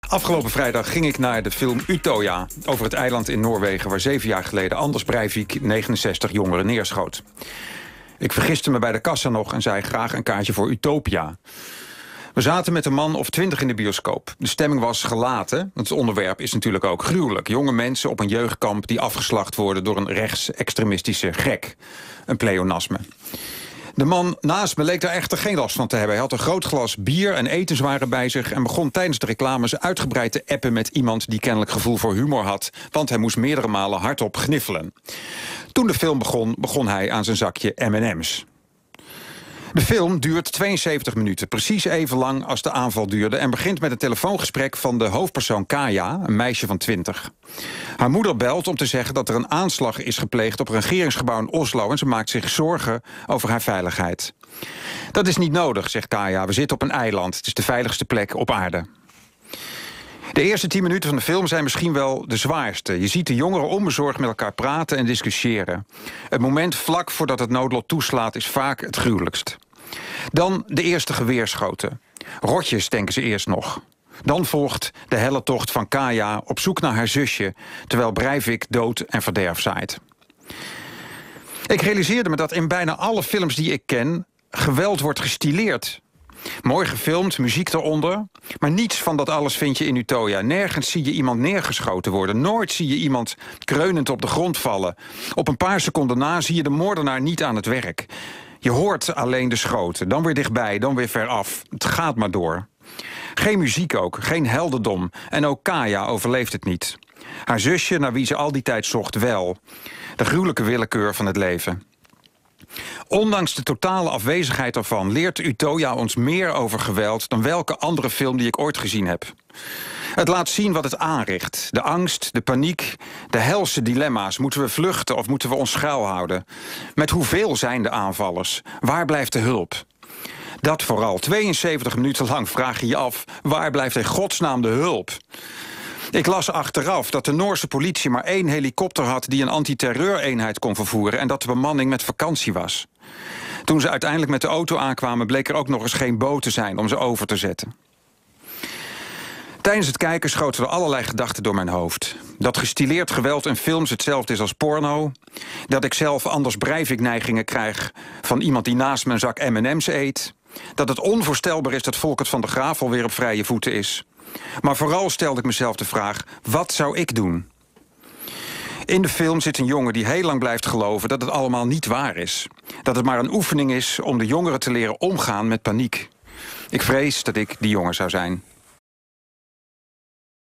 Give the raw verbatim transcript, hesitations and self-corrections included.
Afgelopen vrijdag ging ik naar de film Utøya over het eiland in Noorwegen waar zeven jaar geleden Anders Breivik negenenzestig jongeren neerschoot. Ik vergiste me bij de kassa nog en zei graag een kaartje voor Utopia. We zaten met een man of twintig in de bioscoop. De stemming was gelaten. Het onderwerp is natuurlijk ook gruwelijk. Jonge mensen op een jeugdkamp die afgeslacht worden door een rechtsextremistische gek. Een pleonasme. De man naast me leek daar echter geen last van te hebben. Hij had een groot glas bier en etenswaren bij zich en begon tijdens de reclames uitgebreid te appen met iemand die kennelijk gevoel voor humor had, want hij moest meerdere malen hardop gniffelen. Toen de film begon, begon hij aan zijn zakje M en M's. De film duurt tweeënzeventig minuten, precies even lang als de aanval duurde, en begint met een telefoongesprek van de hoofdpersoon Kaya, een meisje van twintig. Haar moeder belt om te zeggen dat er een aanslag is gepleegd op een regeringsgebouw in Oslo en ze maakt zich zorgen over haar veiligheid. Dat is niet nodig, zegt Kaya. We zitten op een eiland. Het is de veiligste plek op aarde. De eerste tien minuten van de film zijn misschien wel de zwaarste. Je ziet de jongeren onbezorgd met elkaar praten en discussiëren. Het moment vlak voordat het noodlot toeslaat is vaak het gruwelijkst. Dan de eerste geweerschoten. Rotjes, denken ze eerst nog. Dan volgt de helle tocht van Kaya op zoek naar haar zusje, terwijl Breivik dood en verderf zaait. Ik realiseerde me dat in bijna alle films die ik ken geweld wordt gestileerd. Mooi gefilmd, muziek eronder. Maar niets van dat alles vind je in Utøya. Nergens zie je iemand neergeschoten worden. Nooit zie je iemand kreunend op de grond vallen. Op een paar seconden na zie je de moordenaar niet aan het werk. Je hoort alleen de schoten. Dan weer dichtbij, dan weer ver af. Het gaat maar door. Geen muziek ook, geen heldendom. En ook Kaya overleeft het niet. Haar zusje, naar wie ze al die tijd zocht, wel. De gruwelijke willekeur van het leven. Ondanks de totale afwezigheid ervan leert Utøya ons meer over geweld dan welke andere film die ik ooit gezien heb. Het laat zien wat het aanricht. De angst, de paniek, de helse dilemma's. Moeten we vluchten of moeten we ons schuilhouden? Met hoeveel zijn de aanvallers? Waar blijft de hulp? Dat vooral. tweeënzeventig minuten lang vraag je je af, waar blijft in godsnaam de hulp? Ik las achteraf dat de Noorse politie maar één helikopter had die een antiterreureenheid kon vervoeren en dat de bemanning met vakantie was. Toen ze uiteindelijk met de auto aankwamen bleek er ook nog eens geen boot te zijn om ze over te zetten. Tijdens het kijken schoten er allerlei gedachten door mijn hoofd. Dat gestileerd geweld in films hetzelfde is als porno. Dat ik zelf Anders Breivik neigingen krijg van iemand die naast me een zak M en M's eet. Dat het onvoorstelbaar is dat Volkert van der Graaf alweer op vrije voeten is. Maar vooral stelde ik mezelf de vraag, wat zou ik doen? In de film zit een jongen die heel lang blijft geloven dat het allemaal niet waar is. Dat het maar een oefening is om de jongeren te leren omgaan met paniek. Ik vrees dat ik die jongen zou zijn.